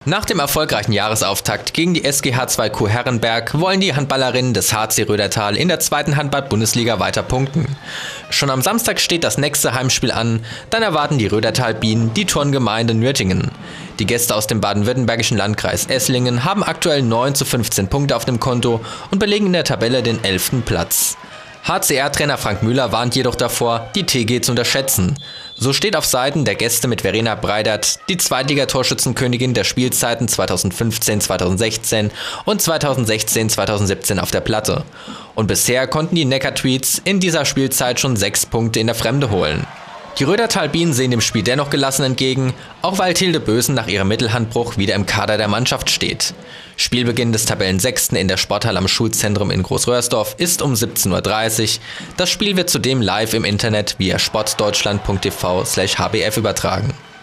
Nach dem erfolgreichen Jahresauftakt gegen die SGH 2Q Herrenberg wollen die Handballerinnen des HC Rödertal in der zweiten Handball-Bundesliga weiter punkten. Schon am Samstag steht das nächste Heimspiel an, dann erwarten die Rödertal-Bienen die Turngemeinde Nürtingen. Die Gäste aus dem baden-württembergischen Landkreis Esslingen haben aktuell 9-15 Punkte auf dem Konto und belegen in der Tabelle den 11. Platz. HCR-Trainer Frank Müller warnt jedoch davor, die TG zu unterschätzen. So steht auf Seiten der Gäste mit Verena Breidert die Zweitliga-Torschützenkönigin der Spielzeiten 2015-2016 und 2016-2017 auf der Platte. Und bisher konnten die Neckar-Tweeds in dieser Spielzeit schon 6 Punkte in der Fremde holen. Die Rödertal-Bienen sehen dem Spiel dennoch gelassen entgegen, auch weil Tilde Bösen nach ihrem Mittelhandbruch wieder im Kader der Mannschaft steht. Spielbeginn des Tabellensechsten in der Sporthalle am Schulzentrum in Großröhrsdorf ist um 17:30 Uhr. Das Spiel wird zudem live im Internet via sportdeutschland.tv/hbf übertragen.